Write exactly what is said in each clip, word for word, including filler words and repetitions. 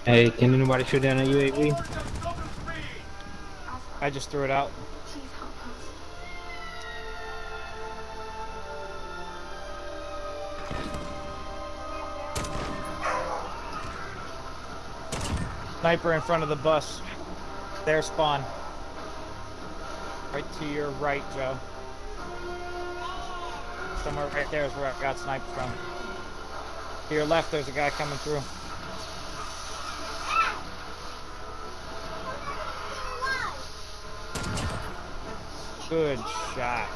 Hey, can anybody shoot down a U A V? I just threw it out. Sniper in front of the bus. Their spawn. Right to your right, Joe. Somewhere right there is where I got sniped from. To your left, there's a guy coming through. Good shot.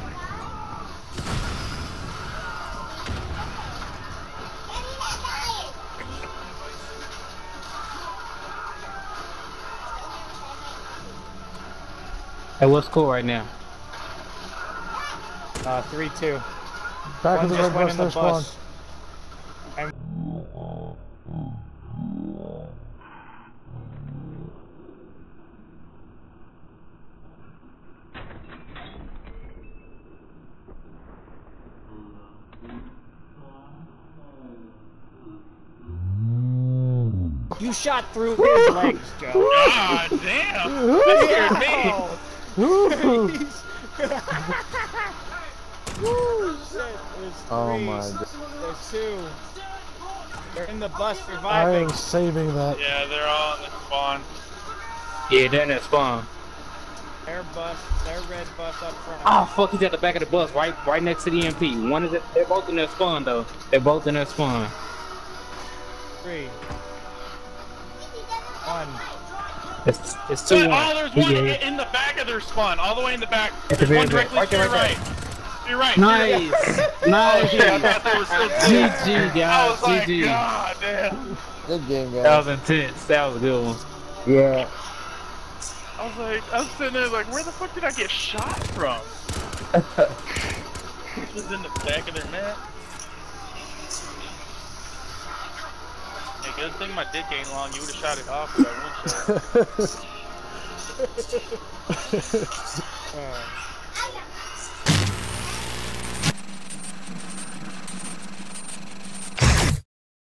Hey, what's cool right now? Uh, three two. Back One of the just red went bus, in the their spawn. bus. And you shot through his legs, Joe. God damn! That scared me! Ooh. Woo, shit. There's three. Oh my god. There's two. They're in the bus I surviving. am saving that. Yeah, they're all in the spawn. Yeah, they're in that spawn. Their bus, their red bus up front. Oh fuck, he's at the back of the bus, right, right next to the E M P. One is, at, they're both in their spawn though. They're both in their spawn. Three. One. It's it's two But, one. oh, there's one Yeah. in the back of their spawn, all the way in the back. At the There's very one back. directly Right to there, your right right. To your right. Nice, nice. Shit, I thought there was still G two. G I guys, was like, G G. God damn. Good game, guys. That was intense. That was a good one. Yeah. I was like, I was sitting there like, where the fuck did I get shot from? It was in the back of their neck. Yeah, good thing my dick ain't long. You would have shot it off with that one shot. Uh,